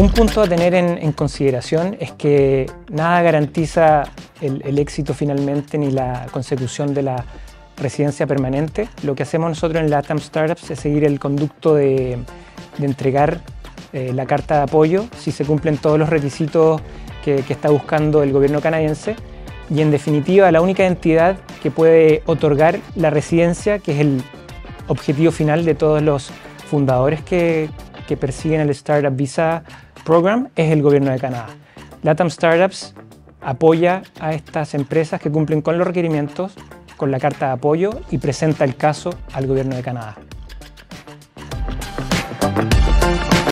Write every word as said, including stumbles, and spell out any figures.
Un punto a tener en, en consideración es que nada garantiza el, el éxito finalmente ni la consecución de la residencia permanente. Lo que hacemos nosotros en LATAM Startups es seguir el conducto de, de entregar eh, la carta de apoyo si se cumplen todos los requisitos que, que está buscando el gobierno canadiense, y en definitiva la única entidad que puede otorgar la residencia, que es el objetivo final de todos los fundadores que, que persiguen el Startup Visa Program, es el gobierno de Canadá. LATAM Startups apoya a estas empresas que cumplen con los requerimientos, con la carta de apoyo, y presenta el caso al gobierno de Canadá.